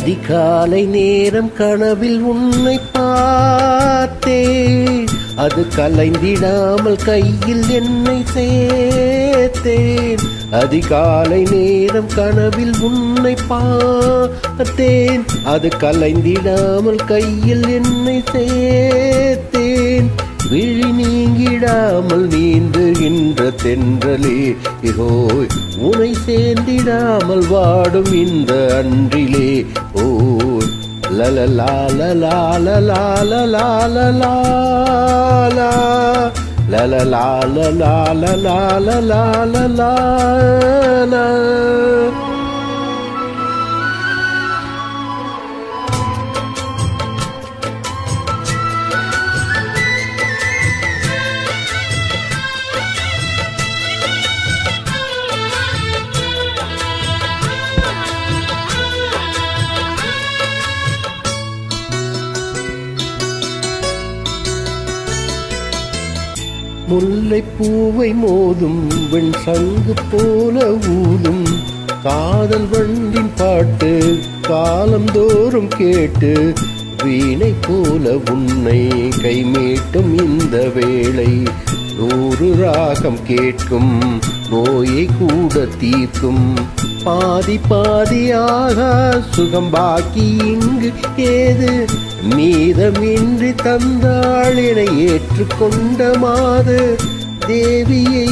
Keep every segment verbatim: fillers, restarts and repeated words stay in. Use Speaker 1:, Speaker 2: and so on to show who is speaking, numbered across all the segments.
Speaker 1: அதிகாலை நேரம் கனவில் உன்னை பார்த்தேன், அது கலைந்திடாமல் கையில் என்னை சேர்த்தேன். அதிகாலை நேரம் கனவில் உன்னை பார்த்தேன், அது கலைந்திடாமல் கையில் என்னை சேர்த்தேன். விழி நீங்கிடாமல் நீந்துகின்ற தென்றலே ஹோய், உனை சேர்ந்திடாமல் வாடும் இந்த அன்றிலே ஓய். லலலா லலா லலா லலா லலா லலலா லலா லலா லலா லலா. முல்லை பூவை மோதும் வெண் சங்கு போல ஊதும் காதல் வண்டின் பாட்டு காலந்தோறும் கேட்டு, வீணை போல உன்னை கைமீட்டும் இந்த வேளை. நூறு ராகம் கேட்கும் நோயை கூட தீர்க்கும், பாதி பாதியாக சுகம் பாக்கி இங்கு ஏது. மீதமின்றி தந்தாள் என ஏற்றுக்கொண்ட மாது தேவியை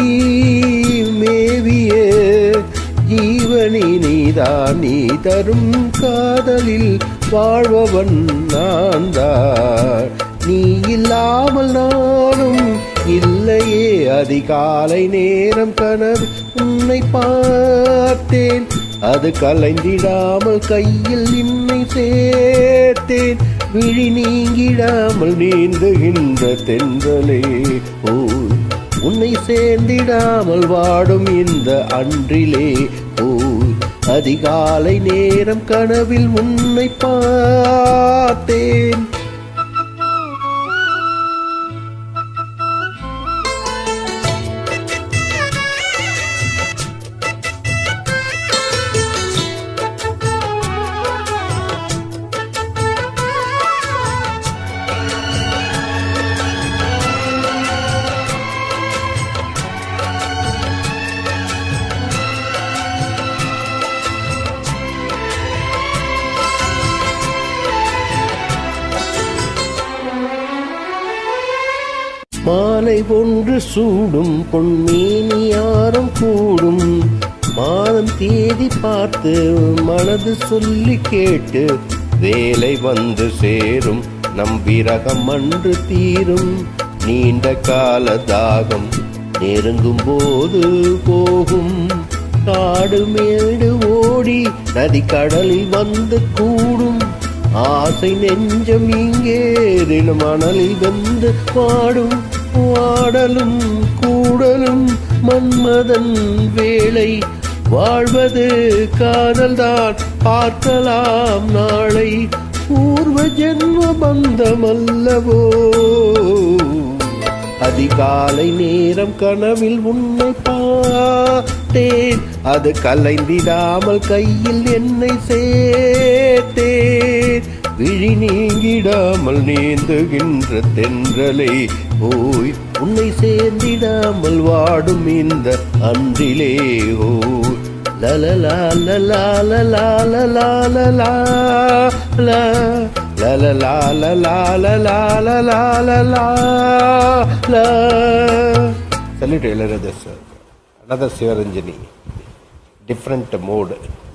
Speaker 1: மேவிய ஜீவனி நீதான். நீ தரும் காதலில் வாழ்பவன் நான் தான், நீ இல்லாமல் நானும் இல்லையே. அதிகாலை நேரம் கனவு உன்னை பார்த்தேன், அது கலைந்திடாமல் கையில் என்னை சேர்த்தேன். விழி நீங்கிடாமல் நீந்துகின்ற தென்றலே ஓய், உன்னை சேர்ந்திடாமல் வாடும் இந்த அன்றிலே ஓய். அதிகாலை நேரம் கனவில் உன்னை பார்த்தேன். மாலை ஒன்று சூடும் பொன்மேனியாரம் கூடும், மாதம் தேதி பார்த்து மனது சொல்லி கேட்டு, வேலை வந்து சேரும் நம் விரகம் அன்று தீரும். நீண்ட கால தாகம் நெருங்கும் போது போகும், காடு மேடு ஓடி நதி கடலில் வந்து கூடும். ஆசை நெஞ்சம் இங்கே தினம் மணலில் வந்து பாடும், வாடலும் கூடலும் மன்மதன் வேளை. வாழ்வது காதல்தான் பார்க்கலாம் நாளை, பூர்வ ஜென்ம பந்தமல்லவோ. அதிகாலை நேரம் கனவில் உன்னை பார்த்தேன், அது கலைந்திடாமல் கையில் என்னை சேர்த்தேன். விழி நீங்கிடாமல் நீந்துகின்ற தென்றலை ஓய், உன்னை சேர்ந்திடாமல் வாடும் இந்த அன்றிலே ஓய். லலலா லலா லலா லலா லலா லலலா லலா லலா லலா லலா. Salute Ilayaraja sir. Another Sivaranjani, different mode.